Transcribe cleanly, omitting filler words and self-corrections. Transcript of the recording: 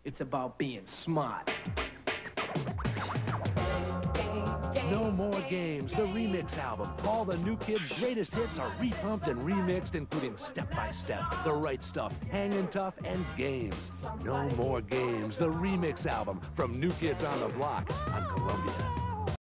It's about being smart. No More Games, the remix album. All the New Kids' greatest hits are repumped and remixed, including Step by Step, The Right Stuff, Hangin' Tough, and Games. No More Games, the remix album from New Kids on the Block on Columbia.